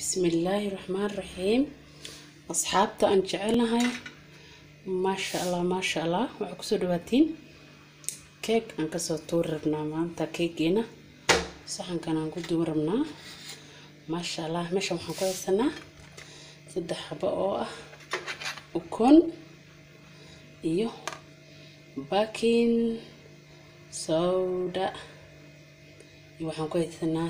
بسم الله الرحمن الرحيم. أصحابته أن جعلنا هاي ما شاء الله ما شاء الله وعكسوا دواتين كيك أنكسر طور ربنا ما أنت كيك هنا صحن كان نقول دور ربنا ما شاء الله مش محقق السنة سد حبة وكون إيوه باكين سودا waxaan ku haysanaa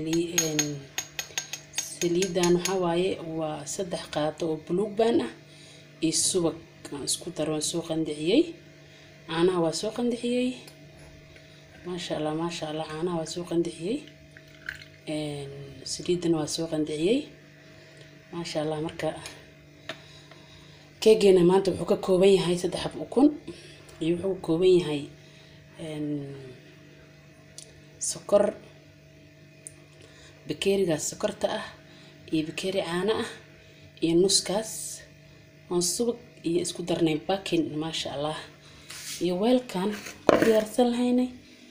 saliidan waxa waaye waa 3 qaado oo buluug baan ah iyo subag isku daro soo qandiciyay caanaha waa soo qandiciyay ma sha Allah caanaha waa soo qandiciyay saliidan waa soo qandiciyay ma sha Allah marka keegina maanta wuxuu ka kooban yahay 3 xab ukun iyo wuxuu ka kooban yahay سكر بكيري غاس سكرتا بكيري عانا نص كاس ونصبك اسكو درني باكين ما شاء الله ويل كان كديارسن لهيني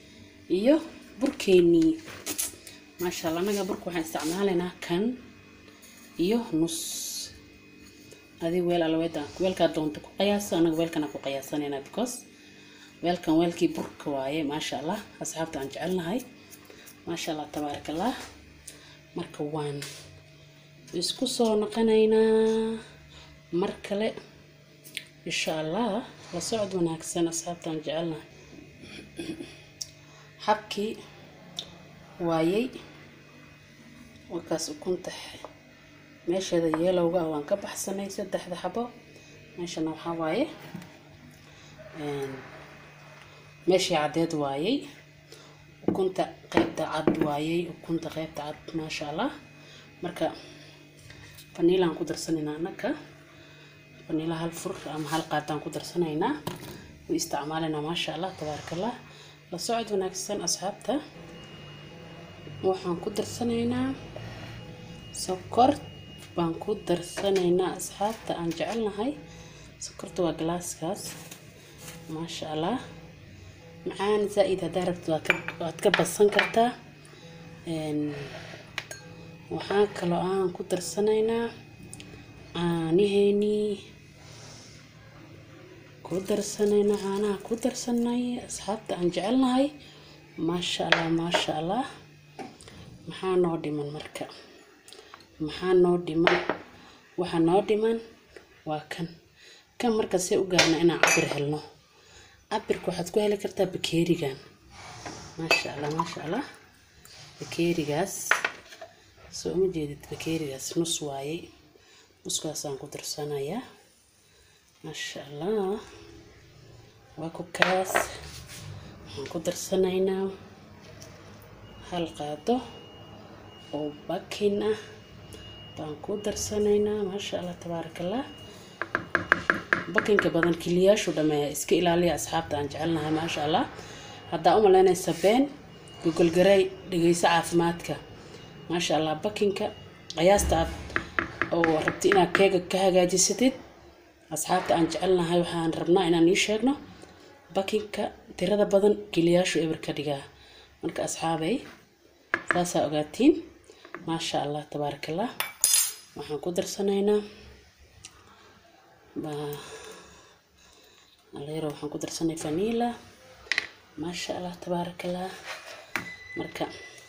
بركيني ما شاء الله انا برك waxaan isticmaalnaa kan نص هذه ويل الويدا ويلka doonto ku qiyaas anaga weelkana ku qiyaasanayna because weelkan weelkii burka waaye ma sha Allah asxaabta aan jecelnahay ma sha Allah tabaaraka Allah marka waan isku soo naqanaynaa mar kale insha Allah la socod wanaagsan asxaabta aan jecelnahay habkii waayay wakaas ukunta meeshada yeelowga waan ka baxsanay 3 xabo meeshana waxa waaye ماشي عداد وايي وكنت قيبت عد وايي وكنت قيبت عد ما شاء الله مركا فانيلا نقدر سنينا نكا فانيلا هالفر ام هالقاطع نقدر سنينا واستعمالنا ما شاء الله تبارك الله لصعد وناكسن اصحابته وحن قدر سنينا سكر بنقدر سنينا اصحابته ان جعلنا هاي سكرت وجلاس كاس ما شاء الله معان زائد دربت واتكبسن كرتا waxaan kale aan ku darsanaynaa caanaha ku darsanay asxaabta aan jecelnahay ma sha Allah maxaa noo dhiman marka waxa noo dhiman waa kan marka si u gaarna inaan cabir helno cabirku waxaad ku heli kartaa bakeerigan ma sha Allah bakeerigaas soo ma jeedid bakeerigaas nus waaye nuskaas aan ku darsanayaa ma sha Allah waa ku kaas aan ku darsanaynaa hal qaado oo bakin ah baan ku darsanaynaa ma sha Allah tabaarakallah bakinka badan kiliyaashu dhameeya iska ilaaliya asxaabta aan jecelnahay ma sha Allah hada uma leenaysa been google garay dhigaysa caafimaadka ma sha Allah bakinka qiyaasta oo rabti inaad keega ka hagaajisatid asxaabta aan jecelnahay waxaan rabnaa inaan ii sheegno bakinka tirada badan kiliyaashu eber ka dhigaa marka asxaabay saasa ogaatiin ma sha Allah tabaarakallah waxaan ku darsanaynaa عليرو waxaan ku darsanay vanilla ma sha Allah tabaarakallah marka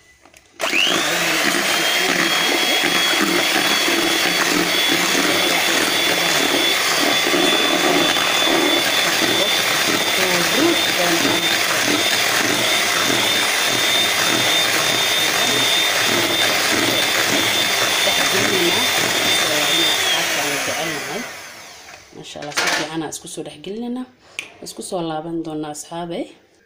ما شاء الله سكي أنا اسكسو دحقلنا اسكسو لابن دونا أصحابي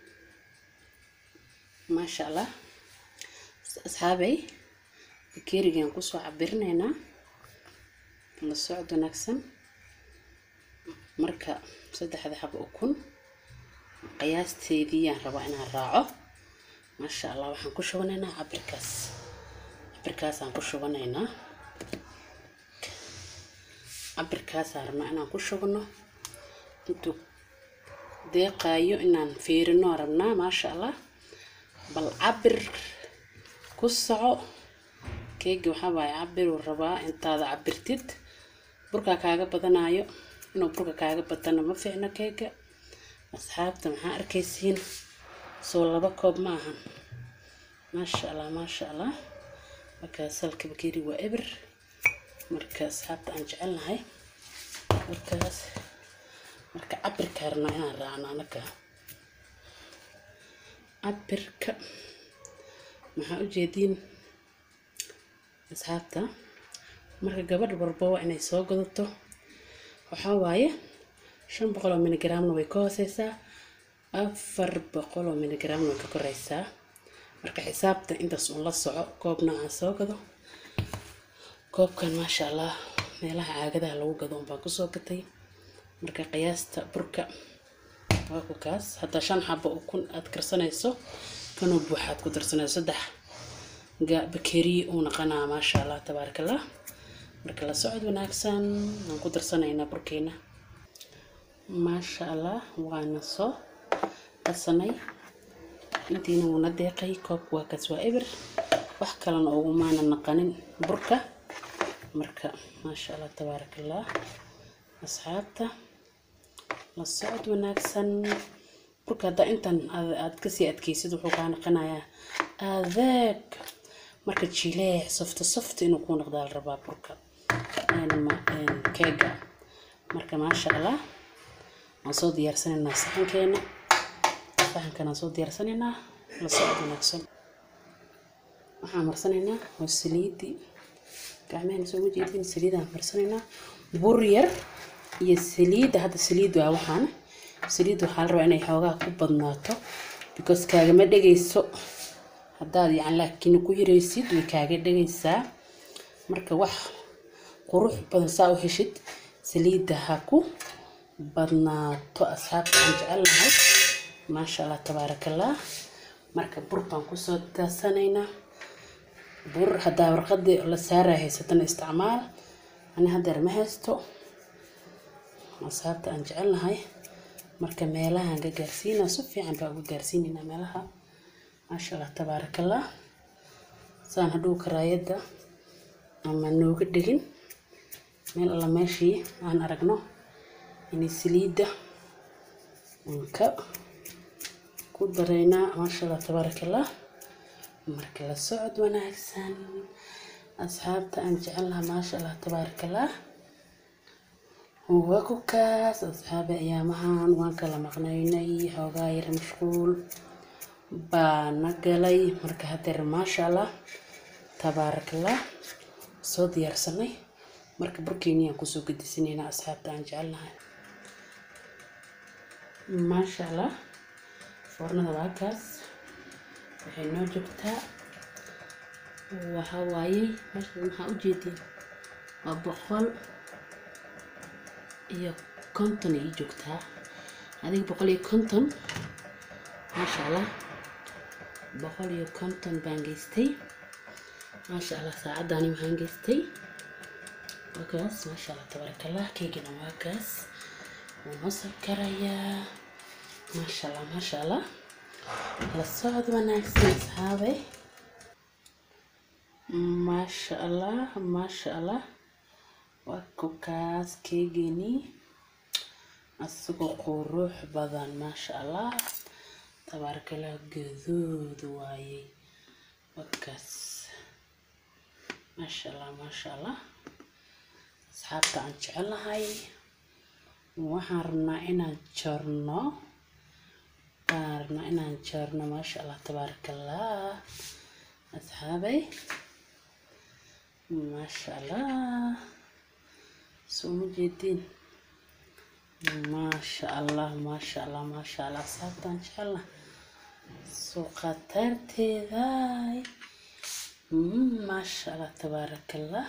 ما شاء الله أصحابي كيري نقصو عبرنا هنا نصعد ونكسن مركا 3 حب أكون قياستي دي ربعنا الراعو ما شاء الله وحن كشونا هنا عبركاس عن كشونا هنا عبركاس ربنا أنا كشونا انتو deeqaayo inaan fiirino rabnaa ma sha Allah bal cabir ku soco keega waxaa waaye cabir uu rabaa intaada cabirtid burka kaaga badanayo inuu burka kaaga badana ma fiicna keega asxaabta maxaa arkaysiin soo 2 koob ma aha maasha Allah marka salka bakeeri waa eber marka asxaabta aan jecelnahay markaas marka cabirka rabnaa inaan raacno anaka cabirka maxaa u jeedin asxaabta marka gabadh walba waa inay soo gadato waxa waaye 500 milligramna way ka hooseysaa 400 milligramna way ka koreysaa marka xisaabta intaas uu la soco koobna aan soo gado koobkan maasha Allah meelaha caagadaha lagu gado baan ku soo gatay marka qiyaasta burka waa ku kaas hadda 5 xabo oo kun aad karsanayso kanoo buuxaad ku darsanayso 3 bakeeri oo naqana maasha Allah tabarakallah marka la socod wanaagsan aan ku darsanaynaa burkeena maasha Allah waana soo darsanay intiina wuna deeqay koob waa kaas waa eber wax kalena ugu maana naqanin burka marka maasha Allah tabarakallah asxaabta la socod wanaagsan burka hadda intan aad ka sii adkaysid wuxuu ka naqanayaa adeeg marka jileec soft inuu ku noqdo la rabaa burka keega marka maasha Allah aan soo diyaarsanayna saxankeena saxankana soo diyaarsanayna la socod wanaagsan waxaan marsanaynaa saliidi gacmahana soo jeedin saliidaan marsanaynaa bur yar iyo saliid hadda saliid waa waxaan saliid waxa la rabaa inay xoogaa ku badnaato because kaaga ma dhageyso haddaad laakiin ku hiraysid way kaaga dhageysaa marka wax qurux badan saa u heshid saliidda ha ku badnaato asxaabta aan jecelnahay maasha Allah tabarakallah marka bur baan ku soo daasanaynaa bur hadda warqadda la saaray haysatan isticmaal ani hadda ma haysto asxaabta aan jecelnahay marka meelaha aan gaarsiina si fiican baa ugu gaarsiinina meelaha maasha Allah tabarakallah saan haduu karaayada ama nooga dhigin meel alla meeshii aan aragno inay saliida ka ku dareena maasha Allah tabarakallah marka la socod wanaagsan asxaabta aan jecelnahay maasha Allah tabarakallah waa ku kaas asxaabta ayaamahan waan kala maqnaynay xoogaa yar mashquul baan galay marka hadda maasha Allah tabarakallah soo diyaarsanay marka burkeena ku soo gadisanayna asxaabta aan jecelnahay maasha Allah foornada waa kaas waxay noo joogtaa waxa waaye meesha maxaa u jeedin waa 150 ay joogtaa adiga 150 maasha Allah 150 baan geystay maasha Allah saacadani waxaan geystay wakaas maasha Allah tabarakallah keegina waa kaas wuu sakarayaa maasha Allah la socod wanaagsan asxaabe maasha Allah waa ku kaas keegini asagoo qurux badan maasha Allah tabarakallah gaduud waaye wakaas maasha Allah asxaabta aan jecelnahay waxaan rabnaa inaan jarno maasha Allah tabarakallah asxaabay maasha Allah soo jeedin maasha Allah asxaabta aan jecelnahay soo qatarteeda maasha Allah tabarakallah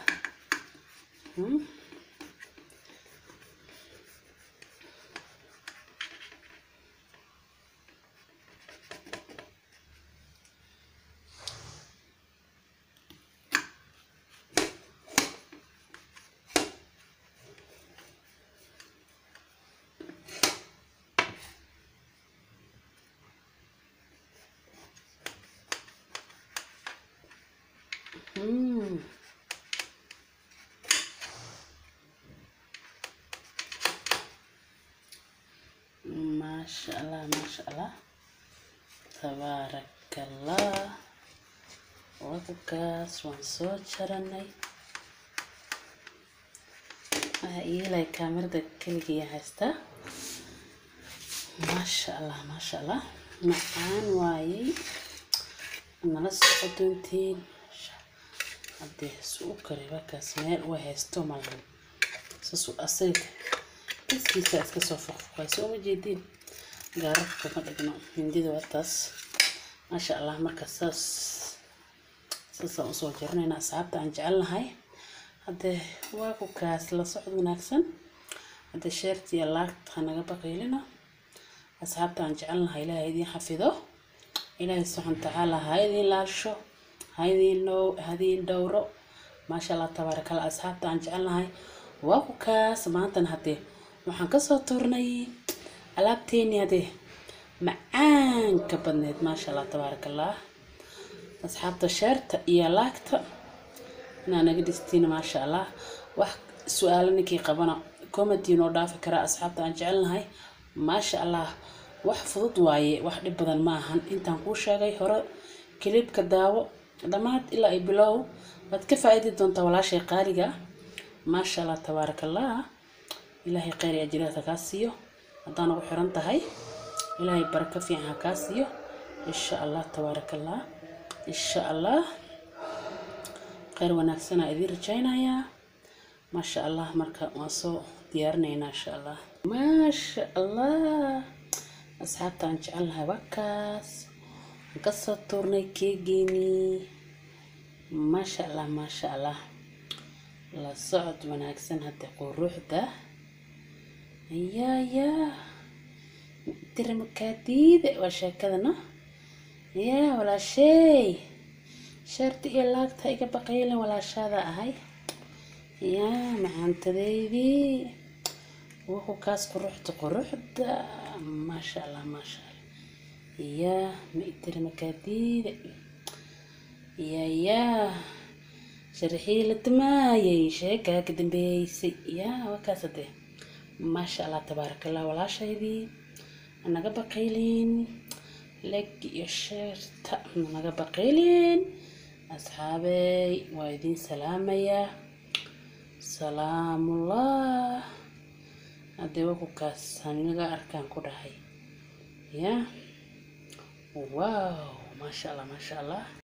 ما شاء الله ما شاء الله تبارك الله. وكاس وانصوت شرني إلى كاميرا كلجي هستا. ما شاء الله ما شاء الله معان واي أنا لسه قدمتين هدي سوق قريبا كاسمير وهستو مالهم سوق أصيل بس كيسة كسوف كويس ومجدين جربت كم دقنا من دي دوتاس ما شاء الله مركز ساس أصول جرنا أنا أصعبت عن جعلنا هاي هذا واقو كاس لصعد وناكسن هذا شرتي الله خنا بقي لنا أصحابته عن جعلنا هاي لا هذه حفظه إلهي سبحانه وتعالى هذه لاشو هذه الدورة ما شاء الله تبارك الله. أصحابته عن جعلنا هاي واقو كاس ما تنهدي وحنكسر تورني ألعبتيني هذه معان كبنت ما شاء الله تبارك الله. أصحابته شرت يا لاكت أنا قدستين ما شاء الله. سؤال نكي قبنا كومنتي نودا فكرة أصحابته عن جعلنا هاي ما شاء الله وحفظت واي واحد بدل معهن أنت نقول شيء هرا كليب كداو دمات إلا يبلو بتكفى دونت ولا شيء قارجة ما شاء الله تبارك الله. إلهي قاري أجرها كاسيو أدانا وحرنت هاي إلهي بركة في عنها كاسيو إن شاء الله تبارك الله. إن شاء الله خير ونكسنا إذا رجعنا يا ما شاء الله مركب وصو ديارنا إن شاء الله ما شاء الله. أصحابته عن جعلها وكاس قصة تورني كيجيني ما شاء الله ما شاء الله. لا صعد ونكسن هتقول روح ده يا ترى مكاتيد وشكلنا يا ولا شيء شرط إلاك تايك بقيلة ولا شذا هاي يا معان تديدي وهو كاس قرحت ما شاء الله ما شاء الله. يا مئتر مكاتيد يا شرحي لتمايي شيكا كدن بيسي يا وكاسده ما شاء الله تبارك الله. ولا شيء دي أنا قبقيلين لك يشرت أنا قبقيلين أصحابي وايدين سلام يا سلام الله. أديوكو كاس هنيجا أركان كده هاي يا واو ما شاء الله ما شاء الله.